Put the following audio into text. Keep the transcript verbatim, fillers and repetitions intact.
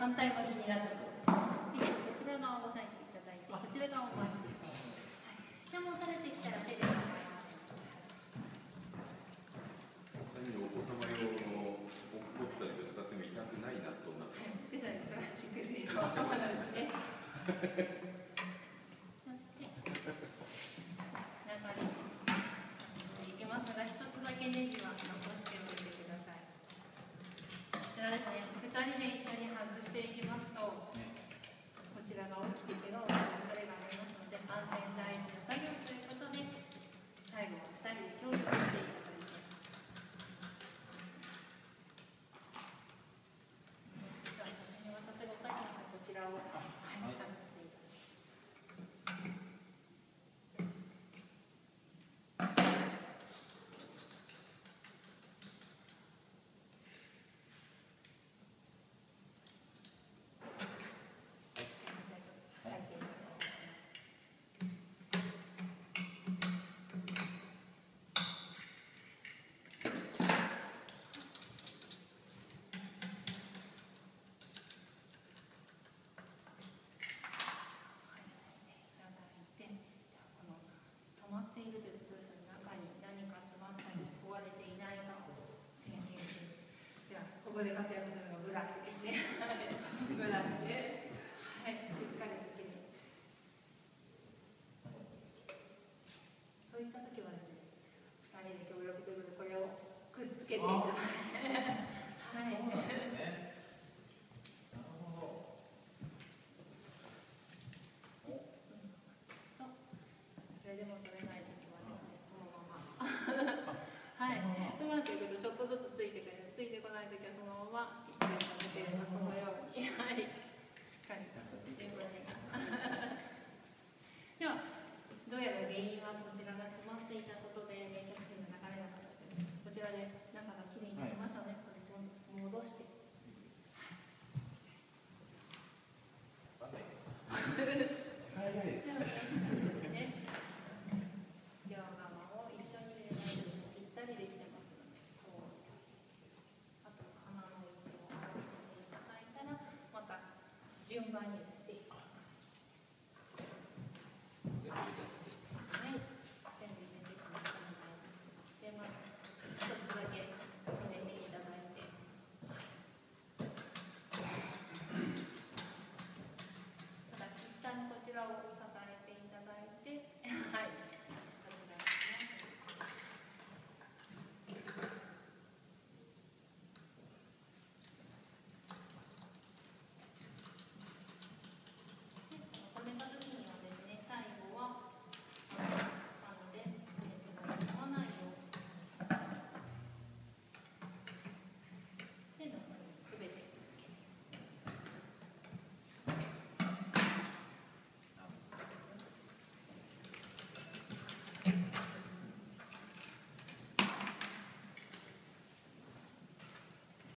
反対向きになってます。ぜひこちら側を押さえていただいて、こちら側を回していただきます。はい、でも垂れてきたら手で構いませんので外して。 ちなみにお子様用の落っこったりで使っても痛くない納豆になってます。 ピザにプラスチック製のものですね。そして中に外していきますが、一つだけネジは残しておいてください。こちらですね、ふたりで一緒に外していきますと、こちらが落ちて怪我をする恐れがありますので、安全第一の作業ということで、最後はふたりで協力していただいて。私がさっきのこちらを、はい、外していただきます。止まっているということですので、中に何か詰まったり壊れていないかを宣言して、ではここで活躍するのがブラシですね。ブラシで、はい、しっかりきれいに。そういった時はですね、ふたりで協力ということでこれをくっつけていただいて。